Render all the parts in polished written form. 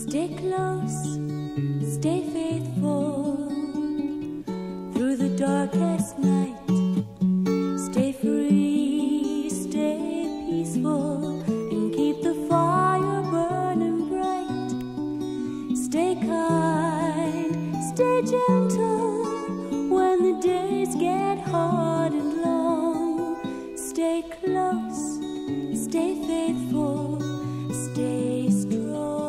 Stay close, stay faithful through the darkest night. Stay free, stay peaceful, and keep the fire burning bright. Stay kind, stay gentle when the days get hard and long. Stay close, stay faithful, stay strong.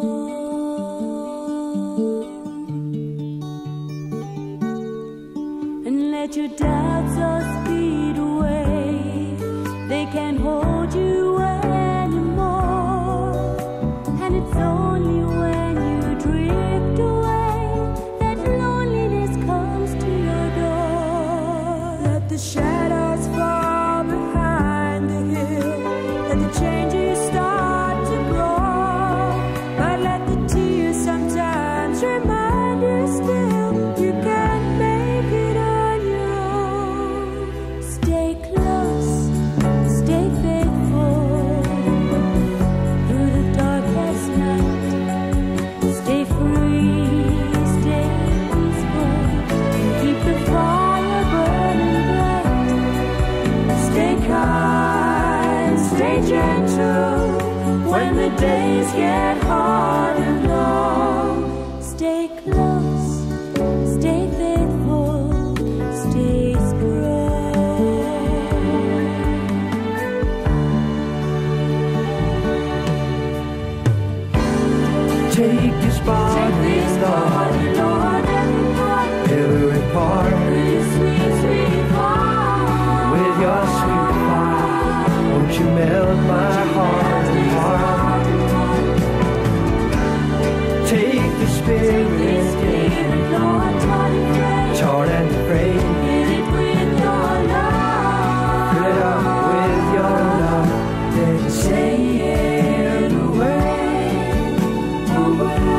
And let your doubts all speed away. They can't hold you anymore. And it's only when you drift away that loneliness comes to your door. Let the shadows fall behind the hill. Let the changes start to grow. But let the tears sometimes remind you still you can't make it on your own. Stay close, stay faithful through the darkest night. Stay free, stay peaceful, and keep the fire burning bright. Stay kind, stay gentle when the days get hard and long. Stay close, stay faithful, stay strong. Take this body, Lord, every part with your sweet fire. Won't you melt my heart and heart? Take the spirit, torn and afraid. Fill it up with your love. Then sail away, away.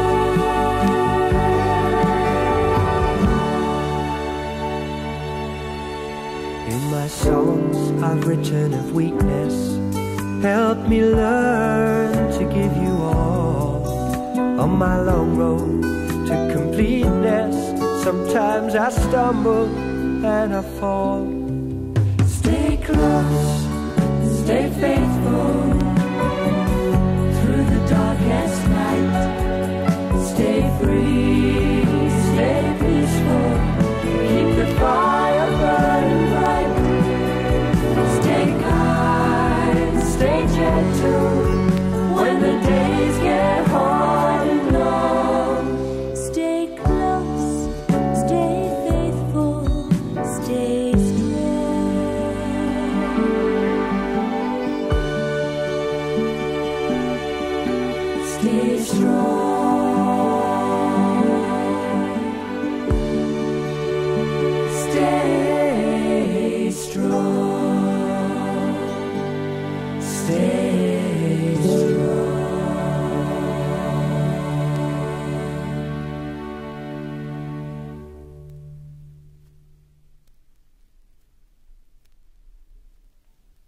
In my songs I've written of weakness. Help me learn to give you all. On my long road to completeness, sometimes I stumble and I fall. Stay close, stay faithful through the darkest night. Stay free, stay peaceful, keep the fire burning bright. Stay kind, stay gentle